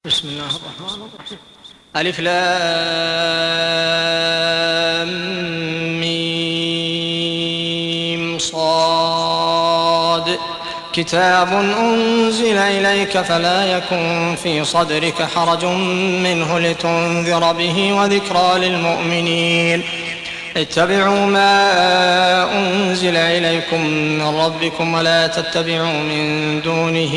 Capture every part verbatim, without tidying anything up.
بسم الله الرحمن الرحيم. ألف لام ميم صاد كتاب أنزل إليك فلا يكن في صدرك حرج منه لتنذر به وذكرى للمؤمنين. اتبعوا ما أنزل إليكم من ربكم ولا تتبعوا من دونه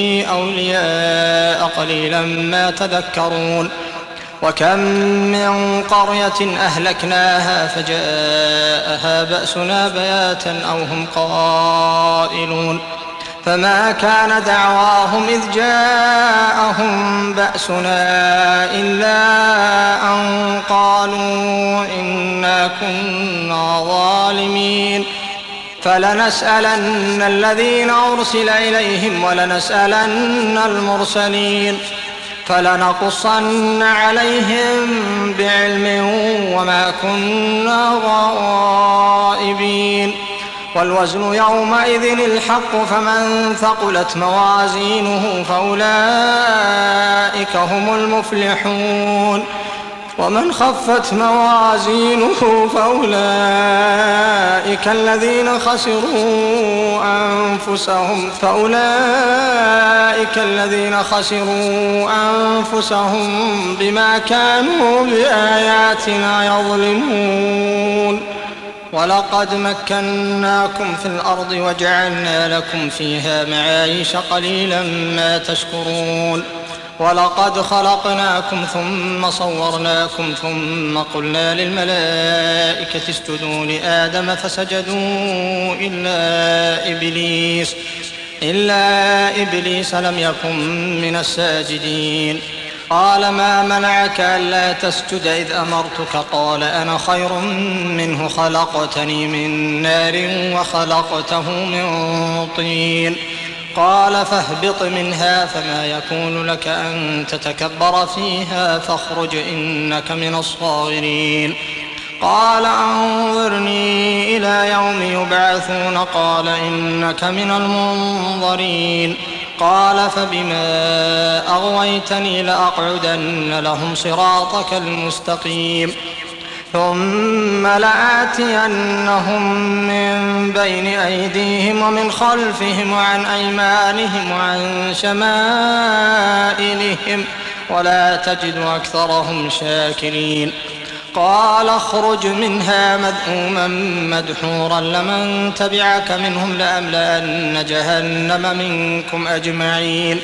أولياء قليلا ما تذكرون. وكم من قرية أهلكناها فجاءها بأسنا بياتا أو هم قائلون فما كان دعواهم إذ جاءهم بأسنا إلا أن قالوا إنا كنا ظالمين. فلنسألن الذين أرسل إليهم ولنسألن المرسلين فلنقصن عليهم بعلم وما كنا غائبين. والوزن يومئذ الحق فمن ثقلت موازينه فأولئك هم المفلحون ومن خفت موازينه فأولئك الذين خسروا أنفسهم فأولئك الذين خسروا أنفسهم بما كانوا بآياتنا يظلمون. ولقد مكناكم في الأرض وجعلنا لكم فيها معايش قليلا ما تشكرون. ولقد خلقناكم ثم صورناكم ثم قلنا للملائكة اسجدوا لآدم فسجدوا إلا إبليس إلا إبليس لم يكن من الساجدين. قال ما منعك ألا تسجد إذ أمرتك؟ قال أنا خير منه خلقتني من نار وخلقته من طين. قال فاهبط منها فما يكون لك أن تتكبر فيها فاخرج إنك من الصاغرين. قال أنظرني إلى يوم يبعثون قال إنك من المنظرين. قال فبما أغويتني لأقعدن لهم صراطك المستقيم ثم لآتينهم من بين أيديهم ومن خلفهم وعن أيمانهم وعن شمائلهم ولا تجد أكثرهم شاكرين. قال اخرج منها مذءوما مدحورا لمن تبعك منهم لأملأن جهنم منكم أجمعين.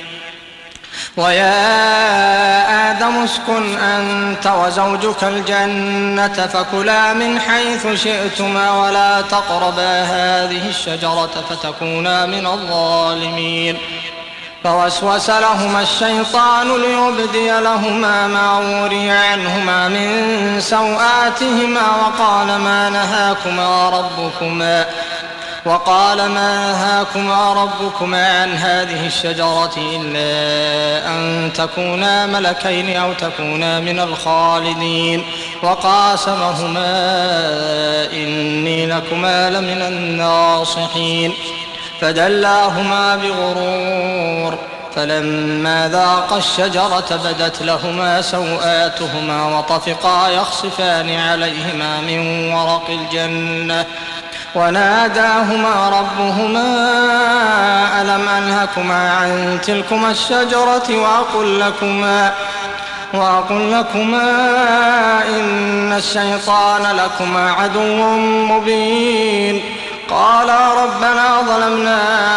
ويا آدم اسكن أنت وزوجك الجنة فكلا من حيث شئتما ولا تقربا هذه الشجرة فتكونا من الظالمين. فوسوس لهما الشيطان ليبدي لهما ما وري عنهما من سوآتهما وقال ما نهاكما ربكما وقال ما نهاكما ربكما عن هذه الشجرة إلا أن تكونا ملكين أو تكونا من الخالدين. وقاسمهما إني لكما لمن الناصحين. فدلاهما بغرور فلما ذاقا الشجرة بدت لهما سوآتهما وطفقا يخصفان عليهما من ورق الجنة وناداهما ربهما ألم أنهكما عن تلكما الشجرة وأقل لكما وأقل لكما إن الشيطان لكما عدو مبين. قالا ربنا ظلمنا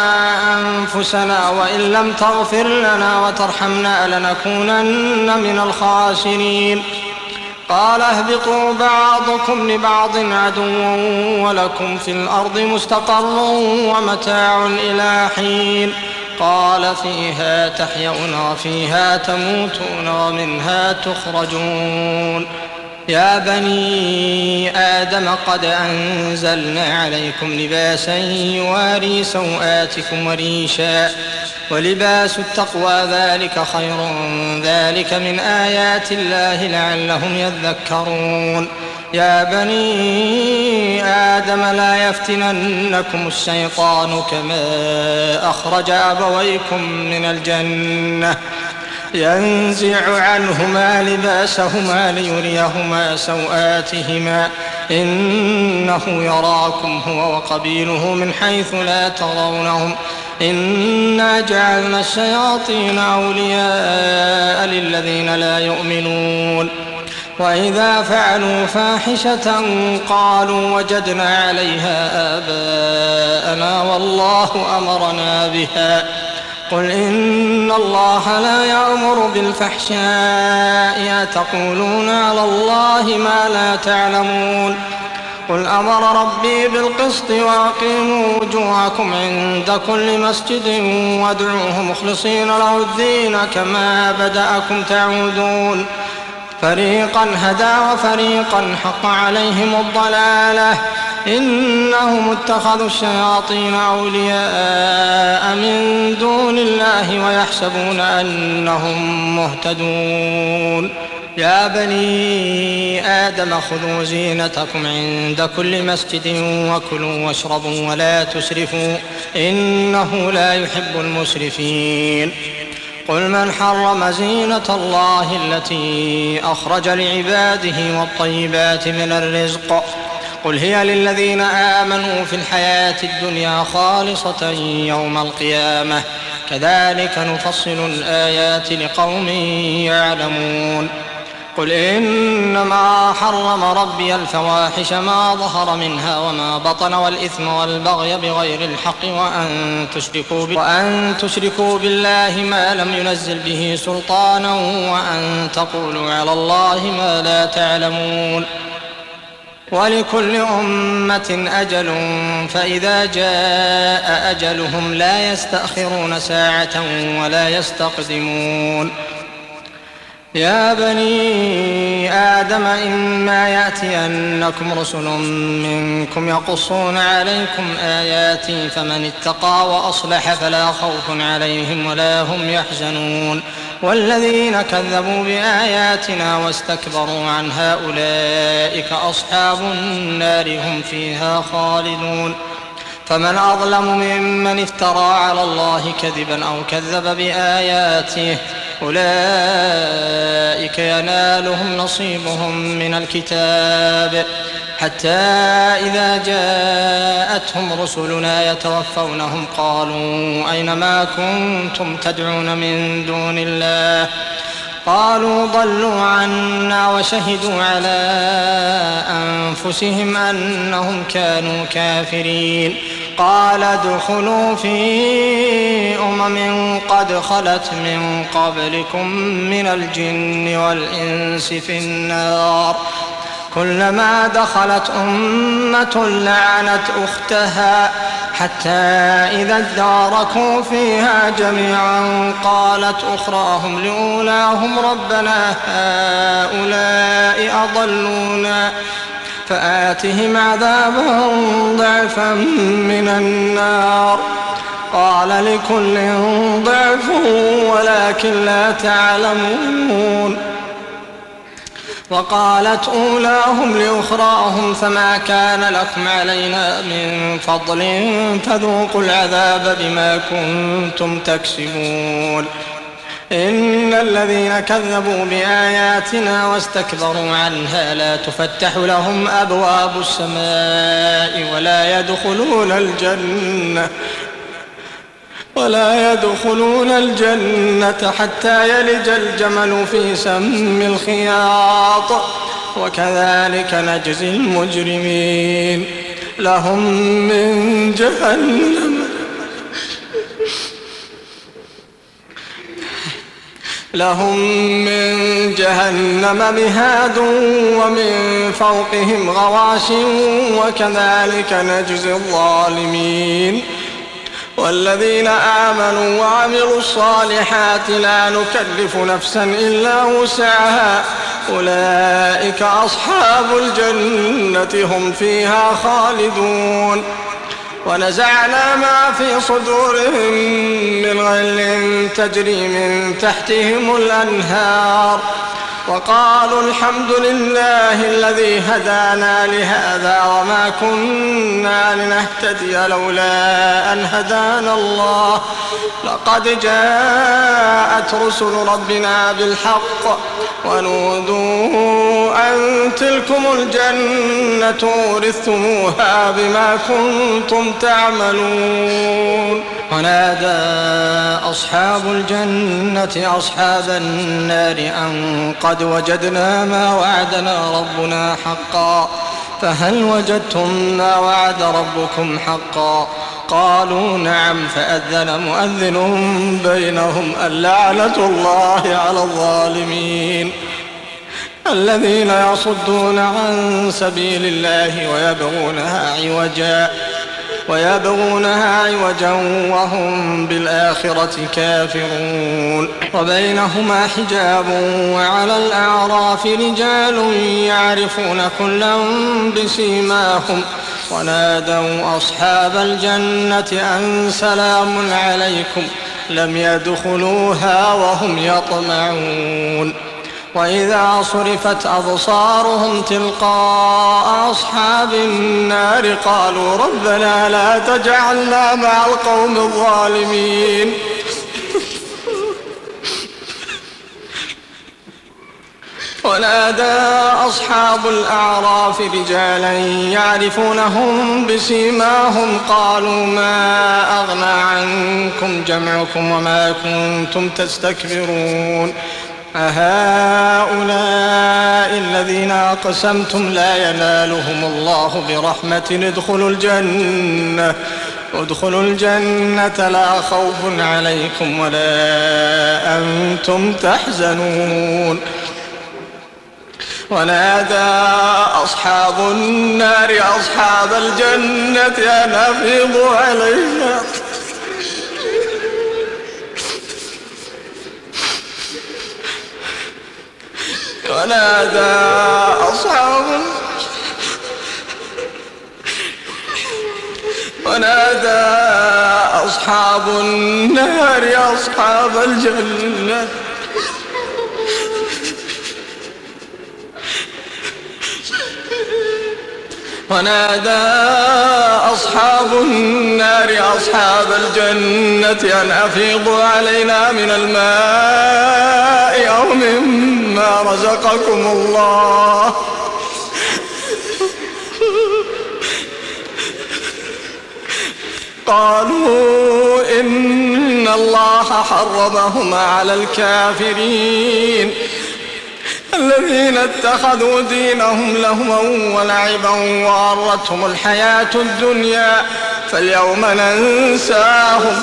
أنفسنا وإن لم تغفر لنا وترحمنا لنكونن من الخاسرين. قال اهبطوا بعضكم لبعض عدو ولكم في الأرض مستقر ومتاع إلى حين. قال فيها تحيون وفيها تموتون ومنها تخرجون. يا بني آدم قد أنزلنا عليكم لباسا يواري سوآتكم وريشا ولباس التقوى ذلك خير ذلك من آيات الله لعلهم يذكرون. يا بني آدم لا يفتننكم الشيطان كما أخرج أبويكم من الجنة ينزع عنهما لباسهما ليريهما سوآتهما إنه يراكم هو وقبيله من حيث لا ترونهم إنا جعلنا الشياطين أولياء للذين لا يؤمنون وإذا فعلوا فاحشة قالوا وجدنا عليها آباءنا والله أمرنا بها قل إن الله لا يأمر بالفحشاء أتقولون على الله ما لا تعلمون قل أمر ربي بالقسط وأقيموا وجوهكم عند كل مسجد وادعوه مخلصين له الدين كما بدأكم تعودون فريقا هدى وفريقا حق عليهم الضلالة إنهم اتخذوا الشياطين أولياء من دون الله ويحسبون أنهم مهتدون يا بني آدم خذوا زينتكم عند كل مسجد وكلوا واشربوا ولا تسرفوا إنه لا يحب المسرفين قل من حرم زينة الله التي أخرج لعباده والطيبات من الرزق قل هي للذين آمنوا في الحياة الدنيا خالصة يوم القيامة كذلك نفصل الآيات لقوم يعلمون قل إنما حرم ربي الفواحش ما ظهر منها وما بطن والإثم والبغي بغير الحق وأن تشركوا, وأن تشركوا بالله ما لم ينزل به سلطانا وأن تقولوا على الله ما لا تعلمون ولكل أمة أجل فإذا جاء أجلهم لا يستأخرون ساعة ولا يستقدمون يا بني آدم إما يأتينكم رسل منكم يقصون عليكم آياتي فمن اتقى وأصلح فلا خوف عليهم ولا هم يحزنون والذين كذبوا بآياتنا واستكبروا عنها أولئك أصحاب النار هم فيها خالدون فمن أظلم ممن افترى على الله كذبا أو كذب بآياته أولئك ينالهم نصيبهم من الكتاب حتى إذا جاءتهم رسلنا يتوفونهم قالوا أين ما كنتم تدعون من دون الله قالوا ضلوا عنا وشهدوا على أنفسهم أنهم كانوا كافرين قال ادخلوا في أمم قد خلت من قبلكم من الجن والإنس في النار كلما دخلت أمة لعنت أختها حتى إذا اداركوا فيها جميعا قالت أخراهم لأولاهم ربنا هؤلاء أضلونا فآتهم عذابا ضعفا من النار قال لكل ضعف ولكن لا تعلمون وقالت أولاهم لأخراهم فما كان لكم علينا من فضل فذوقوا العذاب بما كنتم تكسبون إن الذين كذبوا بآياتنا واستكبروا عنها لا تفتح لهم أبواب السماء ولا يدخلون الجنة ولا يدخلون الجنة حتى يلج الجمل في سم الخياط وكذلك نجزي المجرمين لهم من جهنم لهم من جهنم مهاد ومن فوقهم غواش وكذلك نجزي الظالمين والذين آمنوا وعملوا الصالحات لا نكلف نفسا إلا وسعها أولئك أصحاب الجنة هم فيها خالدون ونزعنا ما في صدورهم من غل تجري من تحتهم الأنهار وقالوا الحمد لله الذي هدانا لهذا وما كنا لنهتدي لولا أن هدانا الله لقد جاءت رسل ربنا بالحق ونودوا أن تلكم الجنة ورثتموها بما كنتم تعملون. ونادى أصحاب الجنة أصحاب النار أن قد وجدنا ما وعدنا ربنا حقا فهل وجدتم ما وعد ربكم حقا؟ قالوا نعم. فأذن مؤذن بينهم اللعنة الله على الظالمين الذين يصدون عن سبيل الله ويبغونها عوجا ويبغونها عوجا وهم بالآخرة كافرون. وبينهما حجاب وعلى الأعراف رجال يعرفون كلا بسيماهم ونادوا أصحاب الجنة أن سلام عليكم لم يدخلوها وهم يطمعون. وإذا صرفت أبصارهم تلقاء أصحاب النار قالوا ربنا لا تجعلنا مع القوم الظالمين. ونادى أصحاب الأعراف رجالا يعرفونهم بسيماهم قالوا ما أغنى عنكم جمعكم وما كنتم تستكبرون أهؤلاء الذين أقسمتم لا ينالهم الله برحمة ادخلوا الجنة ادخلوا الجنة لا خوف عليكم ولا أنتم تحزنون. ونادى أصحاب النار أصحاب الجنة أن أفيضوا علينا ونادى أصحاب ونادى أصحاب النار أصحاب الجنة ونادى أصحاب النار أصحاب الجنة أن أفيضوا علينا من الماء أو مما رزقكم الله قالوا إن الله حرمهما على الكافرين الذين اتخذوا دينهم لهوا ولعبا وغرتهم الحياة الدنيا فاليوم ننساهم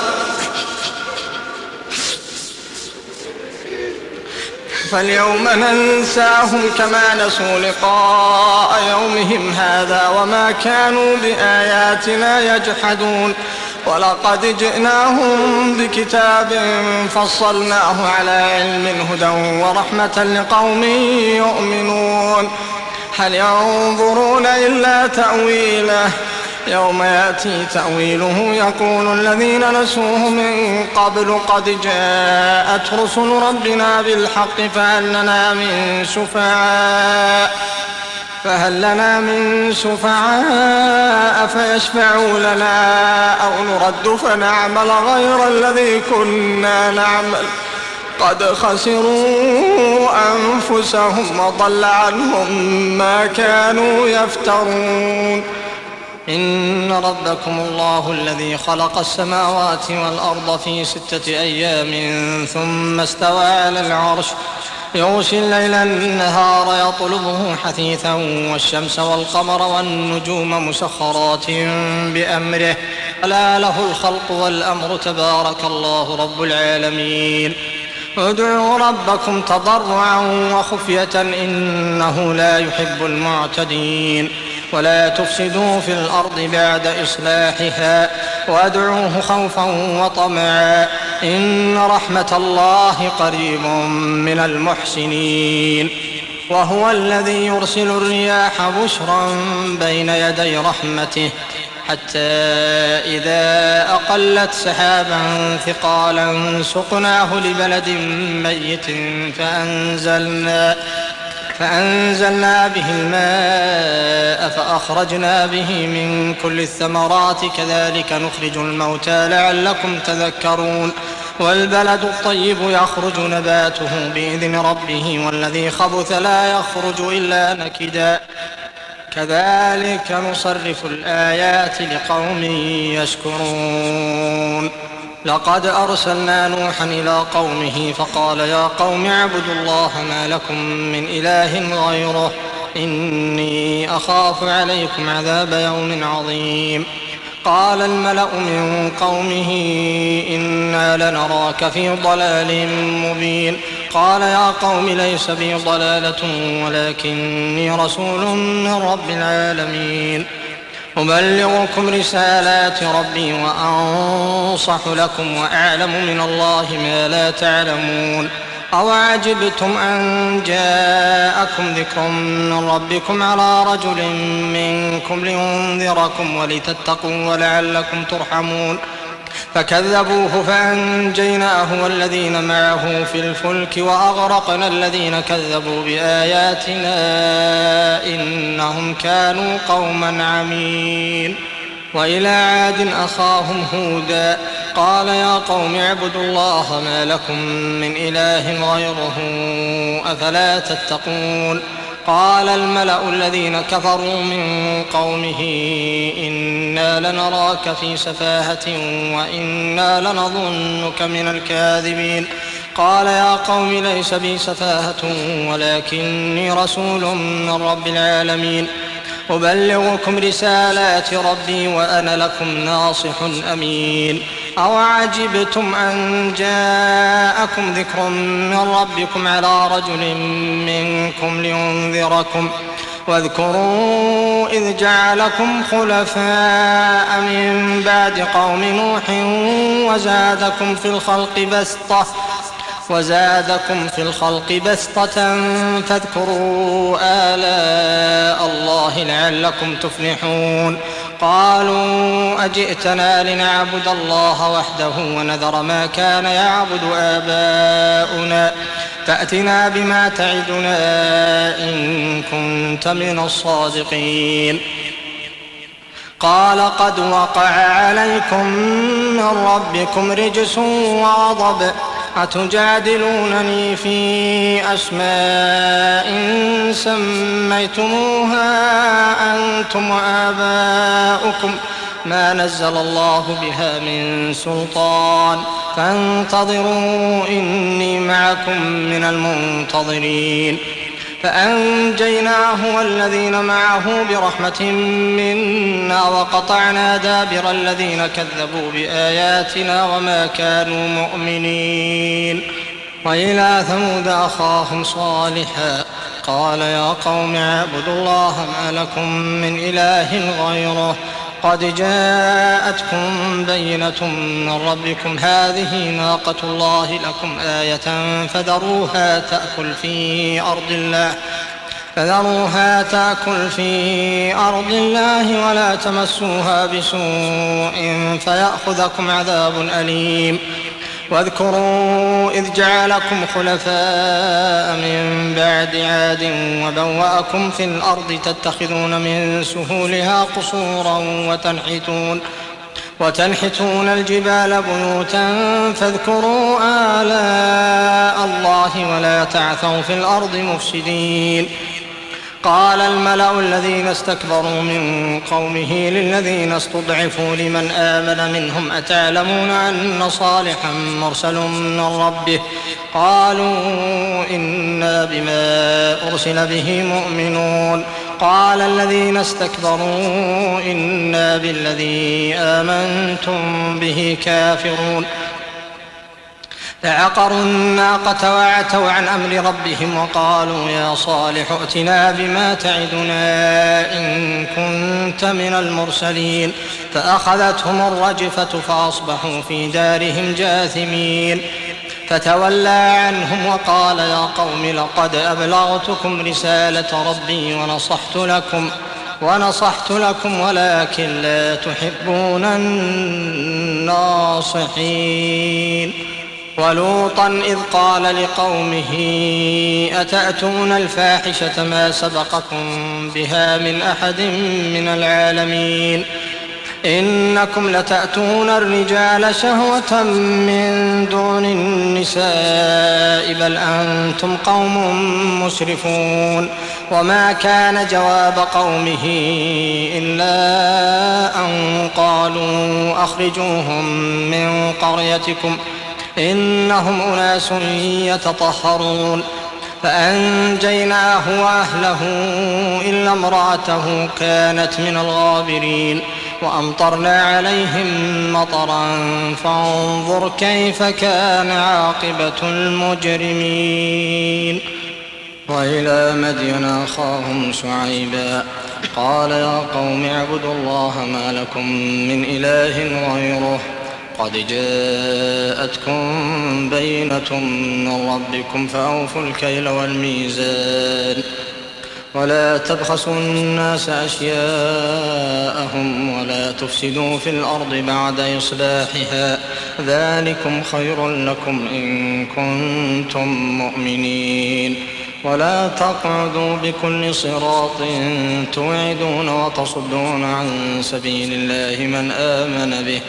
فاليوم ننساهم كما نسوا لقاء يومهم هذا وما كانوا بآياتنا يجحدون. ولقد جئناهم بكتاب فصلناه على علم هدى ورحمة لقوم يؤمنون. هل ينظرون إلا تأويله يوم يأتي تأويله يقول الذين نسوه من قبل قد جاءت رسل ربنا بالحق فهل لنا من شفعاء فهل لنا من شفعاء فيشفعوا لنا أو نرد فنعمل غير الذي كنا نعمل قد خسروا أنفسهم وضل عنهم ما كانوا يفترون. إن ربكم الله الذي خلق السماوات والأرض في ستة أيام ثم استوى على العرش يغشي الليل النهار يطلبه حثيثا والشمس والقمر والنجوم مسخرات بأمره ألا له الخلق والأمر تبارك الله رب العالمين. ادعوا ربكم تضرعا وخفية إنه لا يحب المعتدين. ولا تفسدوا في الأرض بعد إصلاحها وادعوه خوفا وطمعا إن رحمة الله قريب من المحسنين. وهو الذي يرسل الرياح بشرا بين يدي رحمته حتى إذا أقلت سحابا ثقالا سقناه لبلد ميت فأنزلنا فأنزلنا به الماء فأخرجنا به من كل الثمرات كذلك نخرج الموتى لعلكم تذكرون والبلد الطيب يخرج نباته بإذن ربه والذي خبث لا يخرج إلا نكدا كذلك نصرف الآيات لقوم يشكرون لقد أرسلنا نوحا إلى قومه فقال يا قوم اعبدوا الله ما لكم من إله غيره إني أخاف عليكم عذاب يوم عظيم قال الملأ من قومه إنا لنراك في ضلال مبين قال يا قوم ليس بي ضلالة ولكني رسول من رب العالمين أبلغكم رسالات ربي وأنصح لكم وأعلم من الله ما لا تعلمون أوعجبتم أن جاءكم ذكر من ربكم على رجل منكم لينذركم ولتتقوا ولعلكم ترحمون فكذبوه فأنجيناه والذين معه في الفلك وأغرقنا الذين كذبوا بآياتنا إنهم كانوا قوما عمين وإلى عاد أخاهم هودا قال يا قوم اعبدوا الله ما لكم من إله غيره أفلا تتقون قال الملأ الذين كفروا من قومه إنا لنراك في سفاهة وإنا لنظنك من الكاذبين قال يا قوم ليس بي سفاهة ولكني رسول من رب العالمين أبلغكم رسالات ربي وأنا لكم ناصح أمين أوعجبتم أن جاءكم ذكر من ربكم على رجل منكم لينذركم واذكروا إذ جعلكم خلفاء من بعد قوم نوح وزادكم في الخلق بسطة وزادكم في الخلق بسطة فاذكروا آلاء الله لعلكم تفلحون قالوا أجئتنا لنعبد الله وحده ونذر ما كان يعبد آباؤنا فأتنا بما تعدنا إن كنت من الصادقين قال قد وقع عليكم من ربكم رجس وغضب أتجادلونني في أسماء سميتموها أنتم وآباؤكم ما نزل الله بها من سلطان فانتظروا إني معكم من المنتظرين فأنجيناه والذين معه برحمة منا وقطعنا دابر الذين كذبوا بآياتنا وما كانوا مؤمنين وإلى ثمود أخاهم صالحا قال يا قوم اعبدوا الله ما لكم من إله غيره قد جاءتكم بينة من ربكم هذه ناقة الله لكم آية فذروها تأكل في أرض الله فذروها تأكل في أرض الله ولا تمسوها بسوء فيأخذكم عذاب أليم واذكروا إذ جعلكم خلفاء من بعد عاد وبوأكم في الأرض تتخذون من سهولها قصورا وتنحتون وتنحتون الجبال بيوتا فاذكروا آلاء الله ولا تعثوا في الأرض مفسدين قال الملأ الذين استكبروا من قومه للذين استضعفوا لمن آمن منهم أتعلمون أن صالحا مرسل من ربه قالوا إنا بما أرسل به مؤمنون قال الذين استكبروا إنا بالذي آمنتم به كافرون فعقروا الناقة وعتوا عن أمر ربهم وقالوا يا صالح ائتنا بما تعدنا إن كنت من المرسلين فأخذتهم الرجفة فأصبحوا في دارهم جاثمين فتولى عنهم وقال يا قوم لقد أبلغتكم رسالة ربي ونصحت لكم ونصحت لكم ولكن لا تحبون الناصحين. ولوطا إذ قال لقومه أتأتون الفاحشة ما سبقكم بها من أحد من العالمين إنكم لتأتون الرجال شهوة من دون النساء بل أنتم قوم مسرفون. وما كان جواب قومه إلا أن قالوا أخرجوهم من قريتكم إنهم أناس يتطهرون. فأنجيناه وأهله إلا امرأته كانت من الغابرين وأمطرنا عليهم مطرا فانظر كيف كان عاقبة المجرمين. وإلى مدين أخاهم شعيبا قال يا قوم اعبدوا الله ما لكم من إله غيره قد جاءتكم بينة من ربكم فأوفوا الكيل والميزان ولا تبخسوا الناس أشياءهم ولا تفسدوا في الأرض بعد إصلاحها ذلكم خير لكم إن كنتم مؤمنين. ولا تقعدوا بكل صراط توعدون وتصدون عن سبيل الله من آمن به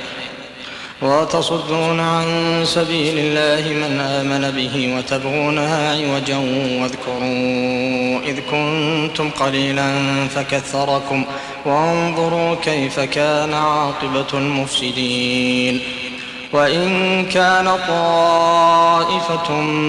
وتصدون عن سبيل الله من آمن به وتبغونها عوجا واذكروا إذ كنتم قليلا فكثركم وانظروا كيف كان عاقبة المفسدين. وإن كان طائفة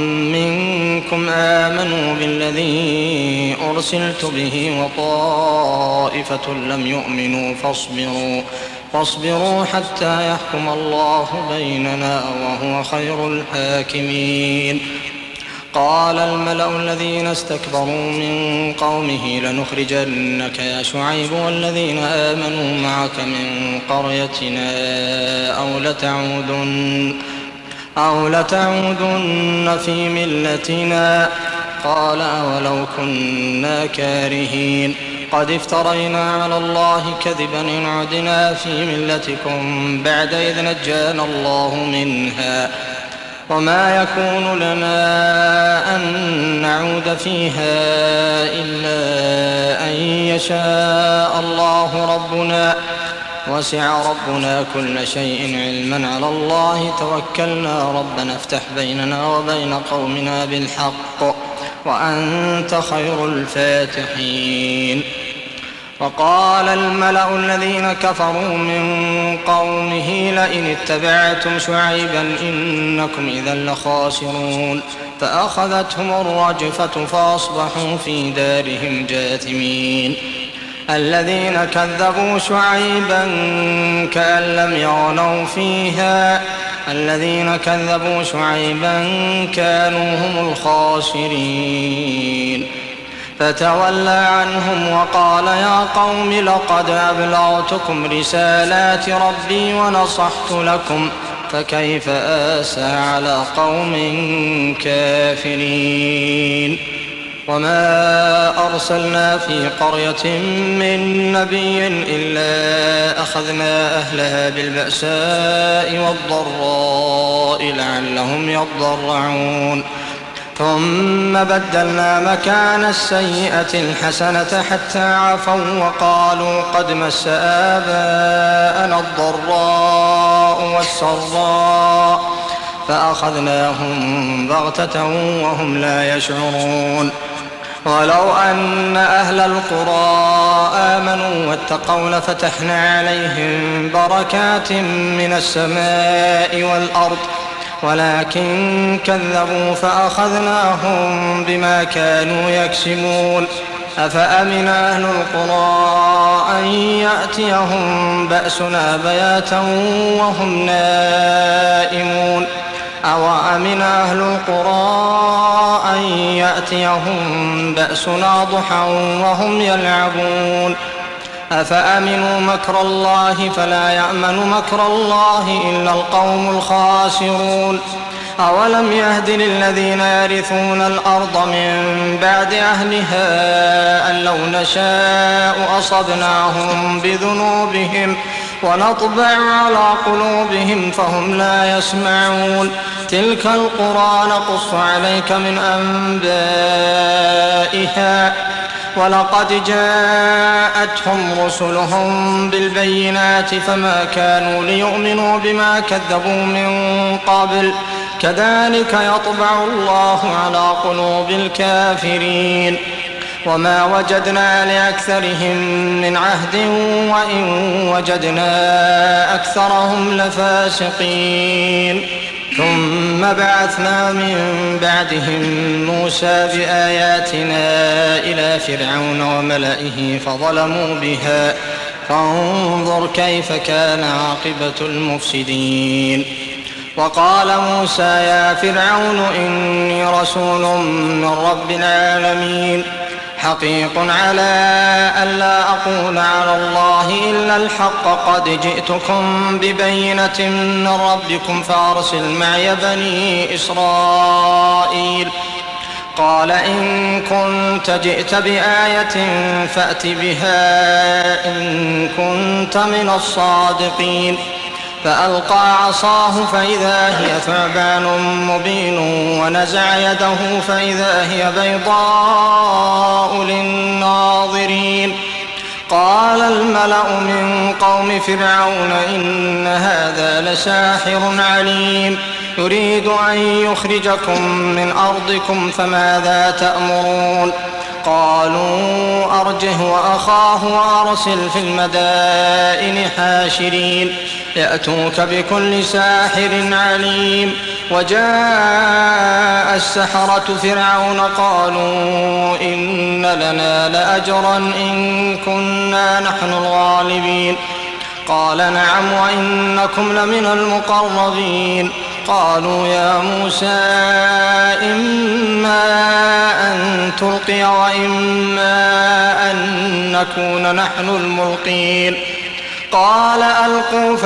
منكم آمنوا بالذي أرسلت به وطائفة لم يؤمنوا فاصبروا فاصبروا حتى يحكم الله بيننا وهو خير الحاكمين. قال الملأ الذين استكبروا من قومه لنخرجنك يا شعيب والذين آمنوا معك من قريتنا أو لتعودن, أو لتعودن في ملتنا. قال أولو كنا كارهين قد افترينا على الله كذبا إن عدنا في ملتكم بعد إذ نجانا الله منها وما يكون لنا أن نعود فيها إلا أن يشاء الله ربنا وسع ربنا كل شيء علما على الله توكلنا ربنا افتح بيننا وبين قومنا بالحق وأنت خير الفاتحين. وقال الملأ الذين كفروا من قومه لئن اتبعتم شعيبا إنكم إذا لخاسرون. فأخذتهم الرجفة فأصبحوا في دارهم جاثمين. الذين كذبوا شعيبا كأن لم يغنوا فيها الذين كذبوا شعيبا كانوا هم الخاسرين. فتولى عنهم وقال يا قوم لقد أبلغتكم رسالات ربي ونصحت لكم فكيف آسى على قوم كافرين. وما أرسلنا في قرية من نبي إلا أخذنا أهلها بالبأساء والضراء لعلهم يضرعون ثم بدلنا مكان السيئة الحسنة حتى عفوا وقالوا قد مس آباءنا الضراء والسراء فأخذناهم بغتة وهم لا يشعرون. ولو أن أهل القرى آمنوا واتقوا لفتحنا عليهم بركات من السماء والأرض ولكن كذبوا فأخذناهم بما كانوا يكسبون. أفأمن أهل القرى أن يأتيهم بأسنا بياتا وهم نائمون أو أمن أهل القرى أن يأتيهم بأسنا ضحى وهم يلعبون. أفأمنوا مكر الله فلا يأمن مكر الله إلا القوم الخاسرون. أولم يهد للذين يرثون الأرض من بعد أهلها أن لو نشاء أصبناهم بذنوبهم ونطبع على قلوبهم فهم لا يسمعون تلك القرى نقص عليك من أنبائها ولقد جاءتهم رسلهم بالبينات فما كانوا ليؤمنوا بما كذبوا من قبل كذلك يطبع الله على قلوب الكافرين وما وجدنا لأكثرهم من عهد وإن وجدنا أكثرهم لفاسقين ثم بعثنا من بعدهم موسى بآياتنا إلى فرعون وملئه فظلموا بها فانظر كيف كان عاقبة المفسدين وقال موسى يا فرعون إني رسول من رب العالمين حقيق على ألا أقول على الله إلا الحق قد جئتكم ببينة من ربكم فأرسل معي بني إسرائيل قال إن كنت جئت بآية فأت بها إن كنت من الصادقين فألقى عصاه فإذا هي ثعبان مبين ونزع يده فإذا هي بيضاء للناظرين قال الملأ من قوم فرعون إن هذا لساحر عليم يريد أن يخرجكم من أرضكم فماذا تأمرون قالوا أرجه وأخاه وأرسل في المدائن حاشرين يأتوك بكل ساحر عليم وجاء السحرة فرعون قالوا إن لنا لأجرا إن كنا نحن الغالبين قال نعم وإنكم لمن المقربين قالوا يا موسى إما أن تلقي وإما أن نكون نحن الملقين قال ألقوا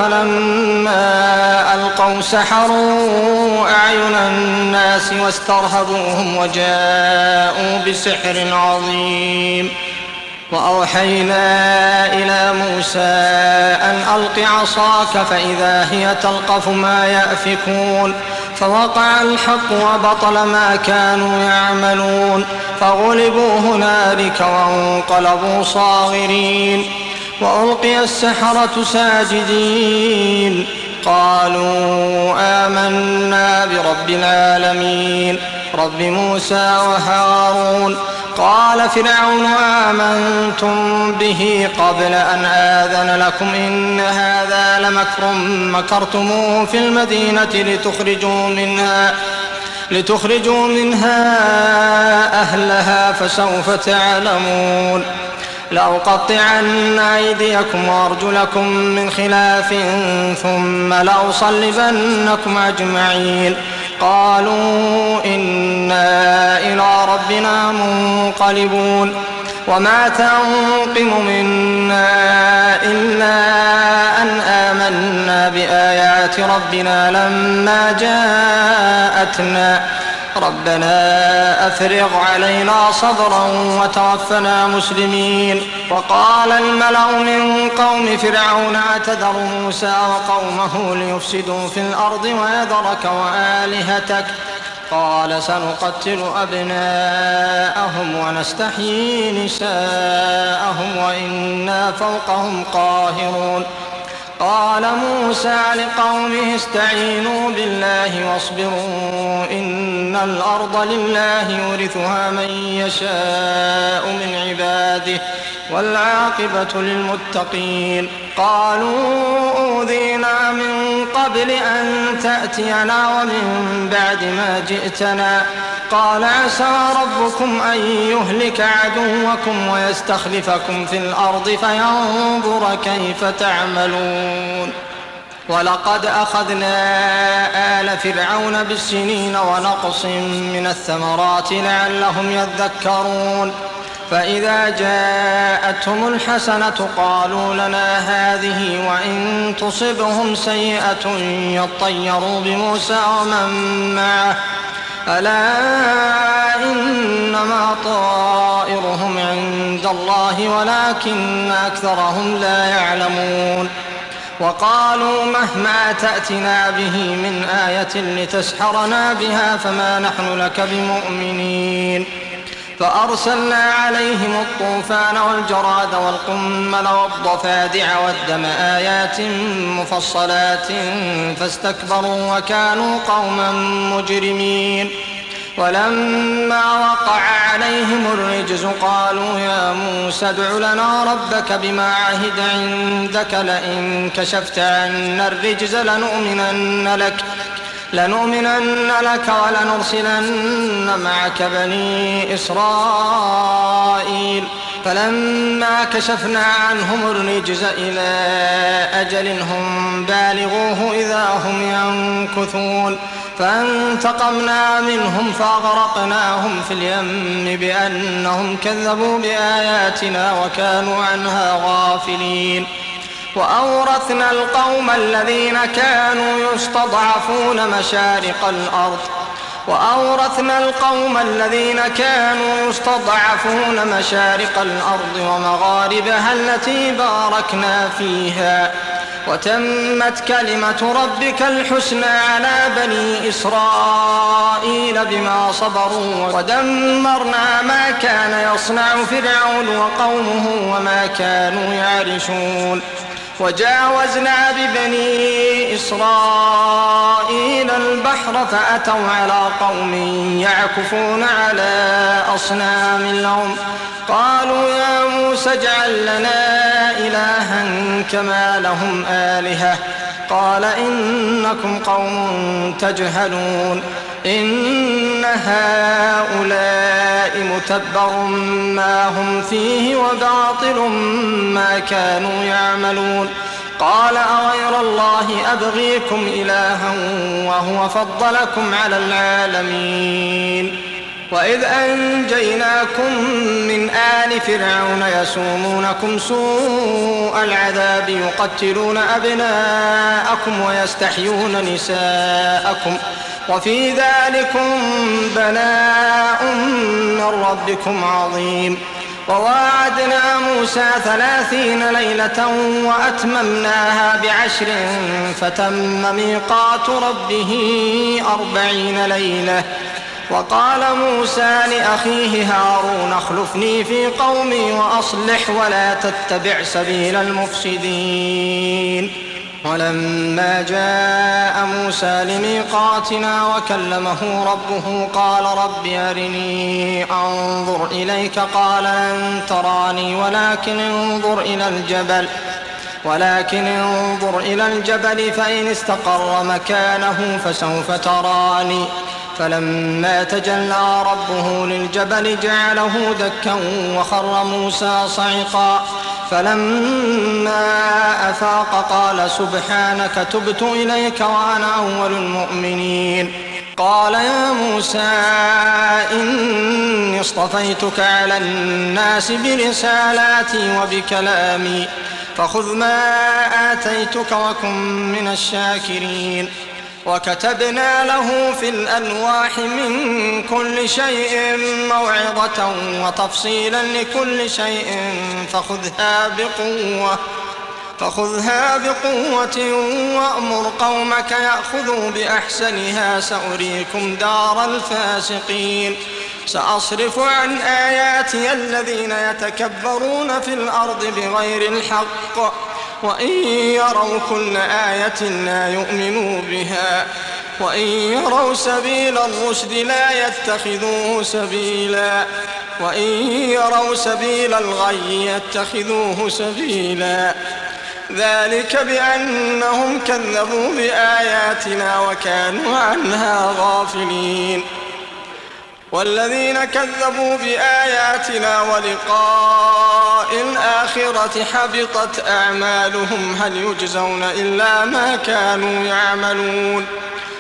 فلما ألقوا سحروا أعين الناس واسترهبوهم وجاءوا بسحر عظيم وأوحينا إلى موسى أن ألق عصاك فإذا هي تلقف ما يأفكون فوقع الحق وبطل ما كانوا يعملون فغلبوا هنالك وانقلبوا صاغرين وألقي السحرة ساجدين قالوا آمنا برب العالمين رب موسى وهارون قال فرعون آمنتم به قبل أن آذن لكم إن هذا لمكر مكرتموه في المدينة لتخرجوا منها لتخرجوا منها أهلها فسوف تعلمون لأقطعن أيديكم وأرجلكم من خلاف ثم لأصلبنكم أجمعين قالوا إنا إلى ربنا منقلبون وما تنقم منا إلا أن آمنا بآيات ربنا لما جاءتنا ربنا أفرغ علينا صبرا وتوفنا مسلمين وقال الملأ من قوم فرعون أتذر موسى وقومه ليفسدوا في الأرض ويذرك وآلهتك قال سنقتل أبناءهم ونستحيي نساءهم وإنا فوقهم قاهرون قال موسى لقومه استعينوا بالله واصبروا إن الأرض لله يورثها من يشاء من عباده والعاقبة للمتقين قالوا أوذينا من قبل أن تأتينا ومن بعد ما جئتنا قال عسى ربكم أن يهلك عدوكم ويستخلفكم في الأرض فينظر كيف تعملون ولقد أخذنا آل فرعون بالسنين ونقص من الثمرات لعلهم يذكرون فإذا جاءتهم الحسنة قالوا لنا هذه وإن تصبهم سيئة يطيروا بموسى ومن معه ألا إنما طائرهم عند الله ولكن أكثرهم لا يعلمون وقالوا مهما تأتنا به من آية لتسحرنا بها فما نحن لك بمؤمنين فأرسلنا عليهم الطوفان والجراد والقمل والضفادع والدم آيات مفصلات فاستكبروا وكانوا قوما مجرمين ولما وقع عليهم الرجز قالوا يا موسى ادع لنا ربك بما عهد عندك لئن كشفت عنا الرجز لنؤمنن لك لنؤمنن لك ولنرسلن معك بني إسرائيل فلما كشفنا عنهم الرجز إلى أجل هم بالغوه إذا هم ينكثون فانتقمنا منهم فأغرقناهم في اليم بأنهم كذبوا بآياتنا وكانوا عنها غافلين وأورثنا القوم الذين كانوا يستضعفون مشارق الأرض وأورثنا القوم الذين كانوا يستضعفون مشارق الأرض ومغاربها التي باركنا فيها وتمت كلمة ربك الحسنى على بني إسرائيل بما صبروا ودمرنا ما كان يصنع فرعون وقومه وما كانوا يعرشون وجاوزنا ببني إسرائيل البحر فأتوا على قوم يعكفون على أصنام لهم قالوا يا موسى اجعل لنا إلها كما لهم آلهة قال إنكم قوم تجهلون إن هؤلاء متبر ما هم فيه وباطل ما كانوا يعملون قال أغير الله أبغيكم إلها وهو فضلكم على العالمين وإذ أنجيناكم من آل فرعون يسومونكم سوء العذاب يقتلون أبناءكم ويستحيون نساءكم وفي ذلكم بلاء من ربكم عظيم وواعدنا موسى ثلاثين ليلة وأتممناها بعشر فتم ميقات ربه أربعين ليلة وقال موسى لأخيه هارون اخلفني في قومي وأصلح ولا تتبع سبيل المفسدين ولما جاء موسى لميقاتنا وكلمه ربه قال رب أرني أنظر إليك قال لن تراني ولكن انظر إلى الجبل ولكن انظر إلى الجبل فإن استقر مكانه فسوف تراني فلما تجلى ربه للجبل جعله دكا وخر موسى صعقا فلما أفاق قال سبحانك تبت إليك وأنا أول المؤمنين قال يا موسى إني اصطفيتك على الناس برسالاتي وبكلامي فخذ ما آتيتك وكن من الشاكرين وكتبنا له في الألواح من كل شيء موعظة وتفصيلا لكل شيء فخذها بقوة فخذها بقوة وأمر قومك يأخذوا بأحسنها سأريكم دار الفاسقين سأصرف عن آياتي الذين يتكبرون في الأرض بغير الحق وإن يروا كل آية لا يؤمنوا بها وإن يروا سبيل الرشد لا يتخذوه سبيلا وإن يروا سبيل الغي يتخذوه سبيلا ذلك بأنهم كذبوا بآياتنا وكانوا عنها غافلين والذين كذبوا بآياتنا ولقاء الآخرة حبطت أعمالهم هل يجزون إلا ما كانوا يعملون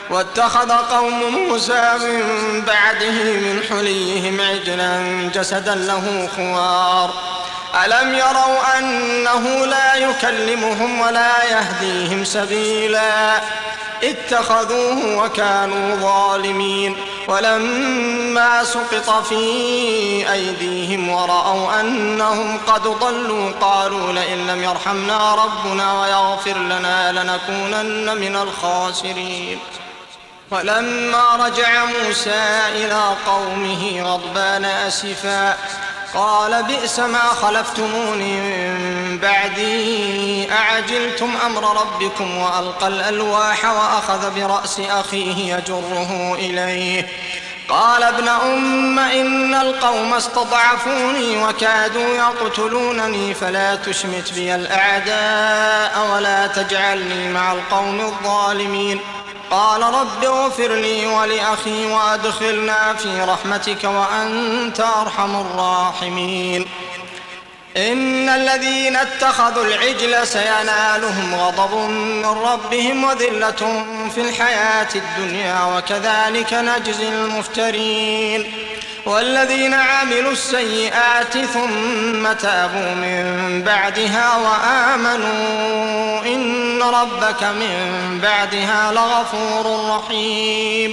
واتخذ قوم موسى من بعده من حليهم عجلا جسدا له خوار ألم يروا أنه لا يكلمهم ولا يهديهم سبيلا اتخذوه وكانوا ظالمين ولما سقط في أيديهم ورأوا أنهم قد ضلوا قالوا لئن لم يرحمنا ربنا ويغفر لنا لنكونن من الخاسرين ولما رجع موسى إلى قومه غضبان أسفا قال بئس ما خلفتموني من بعدي أعجلتم أمر ربكم وألقى الألواح وأخذ برأس أخيه يجره إليه قال ابن أم إن القوم استضعفوني وكادوا يقتلونني فلا تشمت بي الأعداء ولا تجعلني مع القوم الظالمين قال رب اغفر لي ولأخي وأدخلنا في رحمتك وأنت أرحم الراحمين إن الذين اتخذوا العجل سينالهم غضب من ربهم وذلة في الحياة الدنيا وكذلك نجزي المفترين والذين عملوا السيئات ثم تابوا من بعدها وآمنوا إن ربك من بعدها لغفور رحيم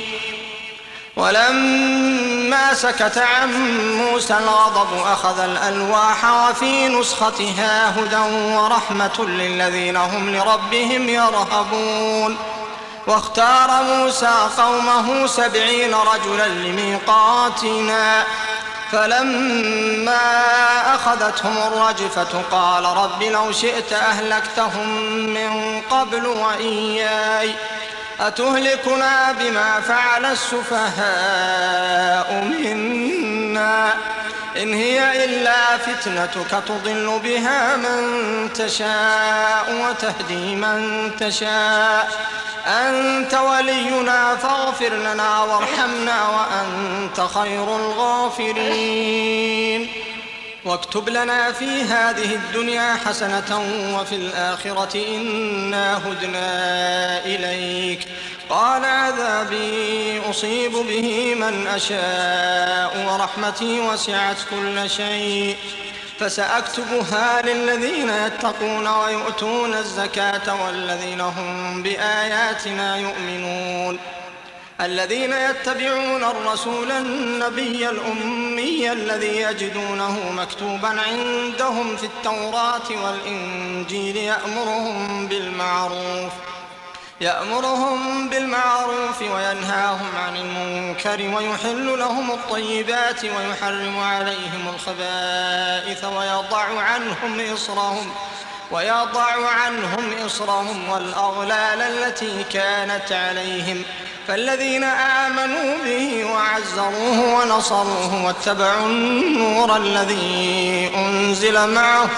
ولما سكت عن موسى الغضب أخذ الألواح وفي نسختها هدى ورحمة للذين هم لربهم يرهبون واختار موسى قومه سبعين رجلا لميقاتنا فلما أخذتهم الرجفة قال رب لو شئت أهلكتهم من قبل وإياي أتهلكنا بما فعل السفهاء منا إن هي إلا فتنتك تضل بها من تشاء وتهدي من تشاء أنت ولينا فاغفر لنا وارحمنا وأنت خير الغافرين واكتب لنا في هذه الدنيا حسنة وفي الآخرة إنا هدنا إليك قال عذابي أصيب به من أشاء ورحمتي وسعت كل شيء فسأكتبها للذين يتقون ويؤتون الزكاة والذين هم بآياتنا يؤمنون الذين يتبعون الرسول النبي الأمي الذي يجدونه مكتوبا عندهم في التوراة والإنجيل يأمرهم بالمعروف يأمرهم بالمعروف وينهاهم عن المنكر ويحل لهم الطيبات ويحرم عليهم الخبائث ويضع عنهم إصرهم ويضع عنهم إصرهم والأغلال التي كانت عليهم فالذين آمنوا به وعزروه ونصروه واتبعوا النور الذي أنزل معه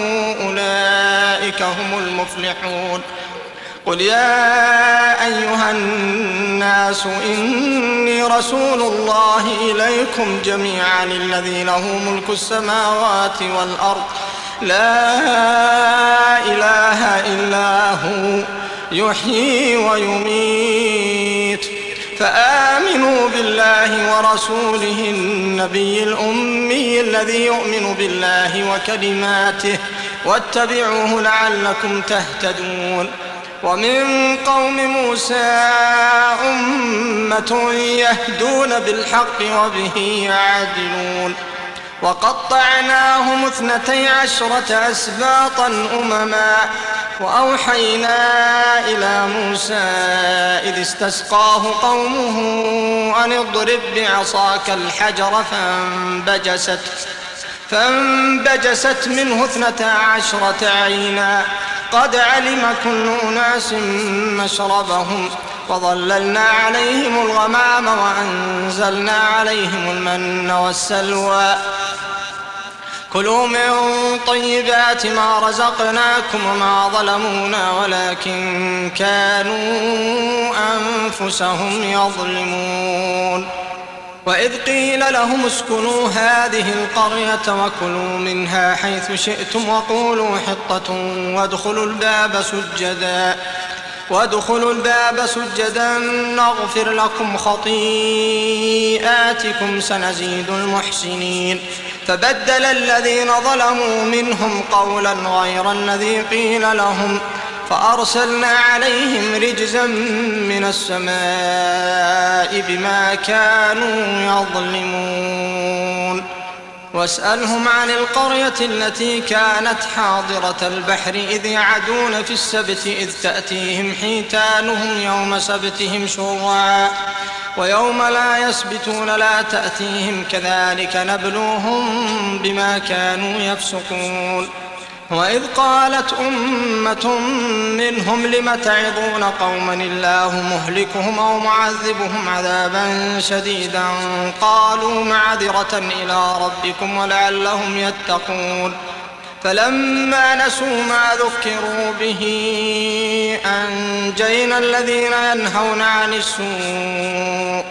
أولئك هم المفلحون قل يا أيها الناس إني رسول الله إليكم جميعا الذي له ملك السماوات والأرض لا إله إلا هو يحيي ويميت فآمنوا بالله ورسوله النبي الأمي الذي يؤمن بالله وكلماته واتبعوه لعلكم تهتدون ومن قوم موسى أمة يهدون بالحق وبه يعدلون وقطعناهم اثنتي عشرة أسباطا أمما وأوحينا إلى موسى إذ استسقاه قومه أن اضرب بعصاك الحجر فانبجست فانبجست منه اثنتا عشرة عينا قد علم كل أناس مشربهم وظللنا عليهم الغمام وأنزلنا عليهم المن والسلوى كلوا من طيبات ما رزقناكم وما ظلمونا ولكن كانوا أنفسهم يظلمون وإذ قيل لهم اسكنوا هذه القرية وكلوا منها حيث شئتم وقولوا حطة وادخلوا الباب سجدا وادخلوا الباب سجدا نغفر لكم خطيئاتكم سنزيد المحسنين. فبدل الذين ظلموا منهم قولا غير الذي قيل لهم فأرسلنا عليهم رجزا من السماء بما كانوا يظلمون. واسألهم عن القرية التي كانت حاضرة البحر إذ يعدون في السبت إذ تأتيهم حيتانهم يوم سبتهم شرعا ويوم لا يسبتون لا تأتيهم كذلك نبلوهم بما كانوا يفسقون. وإذ قالت أمة منهم لم تعظون قوما الله مهلكهم أو معذبهم عذابا شديدا قالوا معذرة إلى ربكم ولعلهم يتقون. فلما نسوا ما ذكروا به أنجينا الذين ينهون عن السوء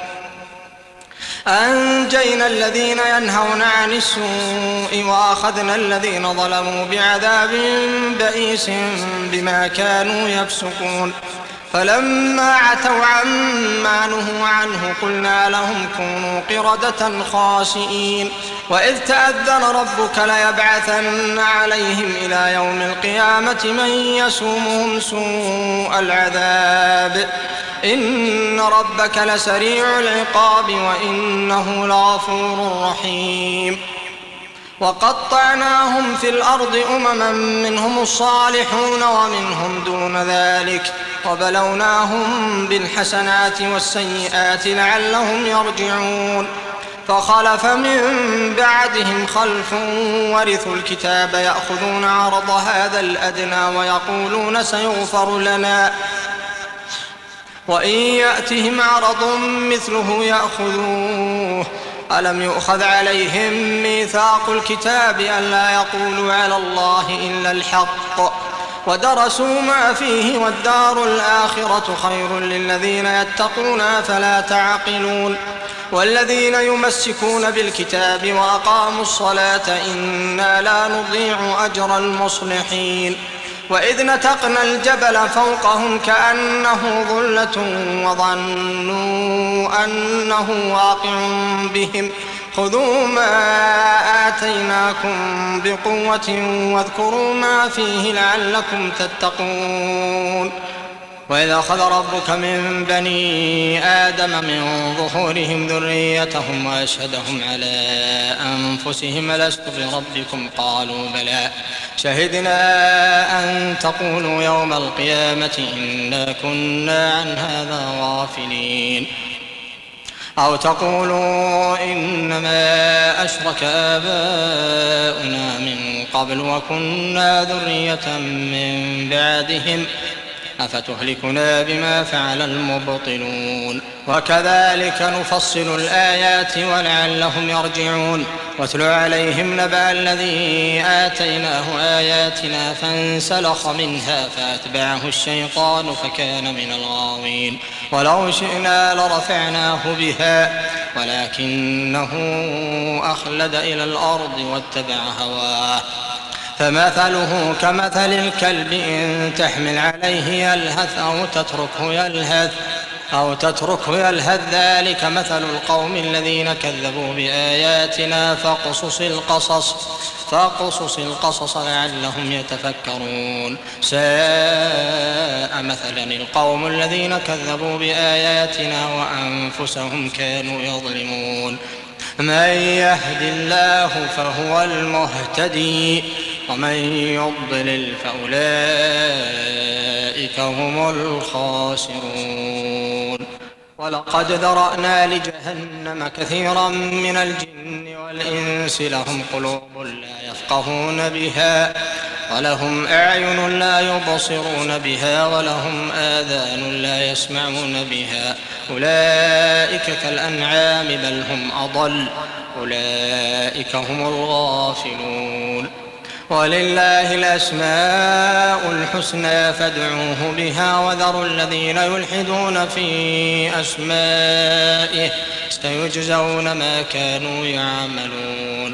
أنجينا الذين ينهون عن السوء وأخذنا الذين ظلموا بعذاب بئيس بما كانوا يفسقون. فلما عتوا عما نهوا عنه قلنا لهم كونوا قردة خاسئين. وإذ تأذن ربك ليبعثن عليهم إلى يوم القيامة من يسومهم سوء العذاب إن ربك لسريع العقاب وإنه لغفور رحيم. وقطعناهم في الأرض أمما منهم الصالحون ومنهم دون ذلك وبلوناهم بالحسنات والسيئات لعلهم يرجعون. فخلف من بعدهم خلف ورثوا الكتاب يأخذون عرض هذا الأدنى ويقولون سيغفر لنا وإن يأتهم عرض مثله يأخذوه. ألم يؤخذ عليهم ميثاق الكتاب ألا يقولوا على الله إلا الحق ودرسوا ما فيه والدار الآخرة خير للذين يتقون فلا تعقلون. والذين يمسكون بالكتاب وأقاموا الصلاة إنا لا نضيع أجر المصلحين. وإذ نتقنا الجبل فوقهم كأنه ظلة وظنوا أنه واقع بهم خذوا ما آتيناكم بقوة واذكروا ما فيه لعلكم تتقون. وإذا أخذ ربك من بني آدم من ظهورهم ذريتهم وأشهدهم على أنفسهم ألست بربكم قالوا بلى شهدنا أن تقولوا يوم القيامة إنا كنا عن هذا غافلين أو تقولوا إنما أشرك آباؤنا من قبل وكنا ذرية من بعدهم أفتهلكنا بما فعل المبطلون. وكذلك نفصل الآيات ولعلهم يرجعون. واتل عليهم نبأ الذي آتيناه آياتنا فانسلخ منها فأتبعه الشيطان فكان من الغاوين. ولو شئنا لرفعناه بها ولكنه أخلد إلى الأرض واتبع هواه فمثله كمثل الكلب إن تحمل عليه يلهث أو تتركه يلهث أو تتركه يلهث ذلك مثل القوم الذين كذبوا بآياتنا فاقصص القصص فاقصص القصص لعلهم يتفكرون. ساء مثلا القوم الذين كذبوا بآياتنا وأنفسهم كانوا يظلمون. من يهد الله فهو المهتدي ومن يضلل فأولئك هم الخاسرون. ولقد ذرأنا لجهنم كثيرا من الجن والإنس لهم قلوب لا يفقهون بها ولهم أعين لا يبصرون بها ولهم آذان لا يسمعون بها أولئك كالأنعام بل هم أضل أولئك هم الغافلون. ولله الأسماء الحسنى فادعوه بها وذروا الذين يلحدون في أسمائه سيجزون ما كانوا يعملون.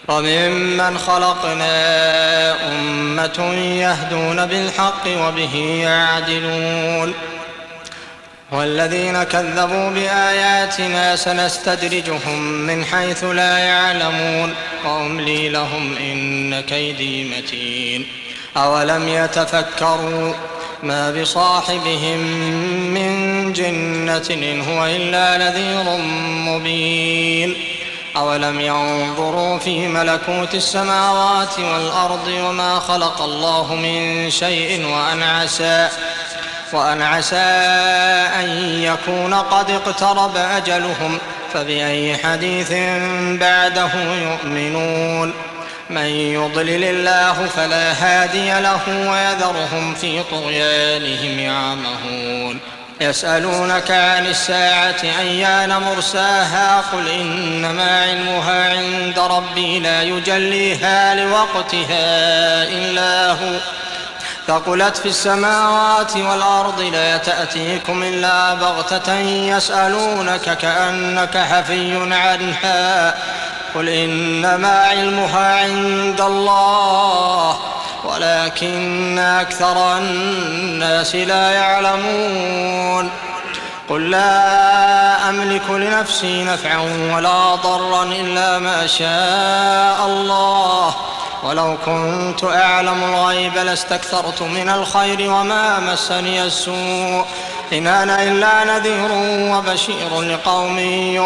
وممن خلقنا أمة يهدون بالحق وبه يعدلون والذين كذبوا بآياتنا سنستدرجهم من حيث لا يعلمون وأملي لهم إن كيدي متين أولم يتفكروا ما بصاحبهم من جنة إن هو إلا نذير مبين أولم ينظروا في ملكوت السماوات والأرض وما خلق الله من شيء وأن عسى وأن عسى أن يكون قد اقترب أجلهم فبأي حديث بعده يؤمنون من يضلل الله فلا هادي له ويذرهم في طغيانهم يعمهون يسألونك عن الساعة أيان مرساها قل إنما علمها عند ربي لا يجليها لوقتها إلا هو ثقلت في السماوات والأرض لا تأتيكم إلا بغتة يسألونك كأنك حفي عنها قل إنما علمها عند الله ولكن أكثر الناس لا يعلمون قل لا أملك لنفسي نفعا ولا ضرا إلا ما شاء الله ولو كنت أعلم الغيب لاستكثرت من الخير وما مسني السوء إن أنا إلا نذير وبشير لقوم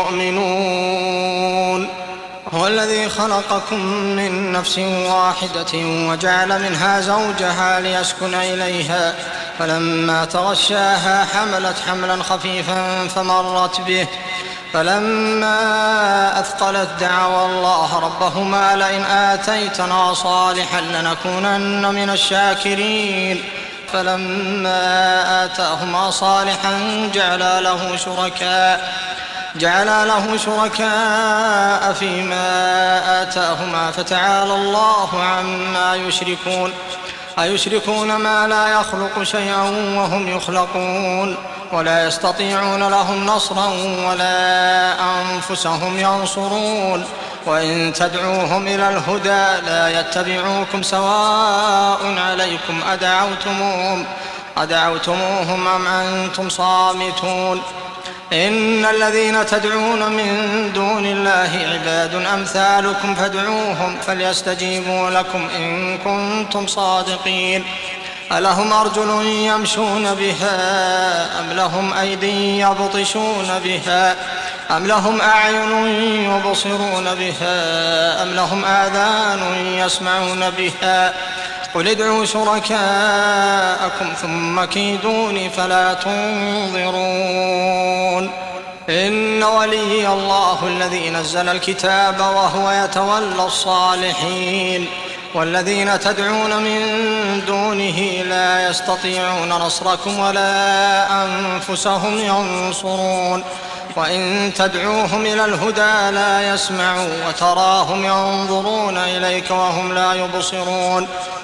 يؤمنون هو الذي خلقكم من نفس واحدة وجعل منها زوجها ليسكن إليها فلما تغشاها حملت حملا خفيفا فمرت به فلما أثقلت دعوا الله ربهما لئن آتيتنا صالحا لنكونن من الشاكرين فلما آتاهما صالحا جعلا له شركاء جعلا له شركاء فيما آتاهما فتعالى الله عما يشركون أيشركون ما لا يخلق شيئا وهم يخلقون ولا يستطيعون لهم نصرا ولا أنفسهم ينصرون وإن تدعوهم إلى الهدى لا يتبعوكم سواء عليكم أدعوتموهم أدعوتموهم أم أنتم صامتون إن الذين تدعون من دون الله عباد أمثالكم فادعوهم فليستجيبوا لكم إن كنتم صادقين ألهم أرجل يمشون بها أم لهم أيدي يبطشون بها أم لهم أعين يبصرون بها أم لهم آذان يسمعون بها قل ادعوا شركاءكم ثم كيدوني فلا تنظرون إن ولي الله الذي نزل الكتاب وهو يتولى الصالحين والذين تدعون من دونه لا يستطيعون نصركم ولا أنفسهم ينصرون وإن تدعوهم إلى الهدى لا يسمعوا وتراهم ينظرون إليك وهم لا يبصرون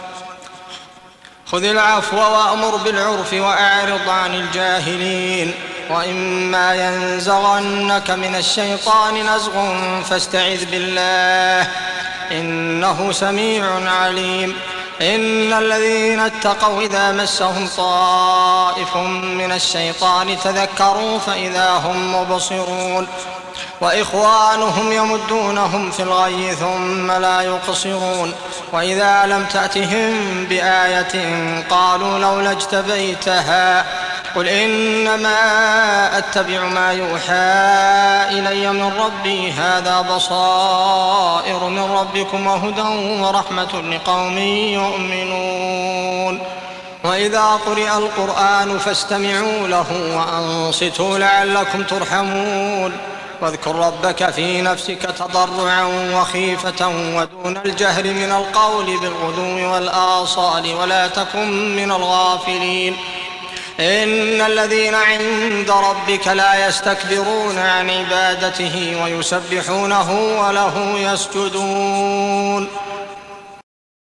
خذ العفو وأمر بالعرف وأعرض عن الجاهلين وإما ينزغنك من الشيطان نزغ فاستعذ بالله إنه سميع عليم إن الذين اتقوا إذا مسهم طائف من الشيطان تذكروا فإذا هم مبصرون وإخوانهم يمدونهم في الغي ثم لا يقصرون وإذا لم تأتهم بآية قالوا لولا اجتبيتها قل إنما أتبع ما يوحى إلي من ربي هذا بصائر من ربكم وهدى ورحمة لقوم يؤمنون وإذا قرئ القرآن فاستمعوا له وأنصتوا لعلكم ترحمون واذكر ربك في نفسك تضرعا وخيفة ودون الجهر من القول بالغدو والآصال ولا تكن من الغافلين إن الذين عند ربك لا يستكبرون عن عبادته ويسبحونه وله يسجدون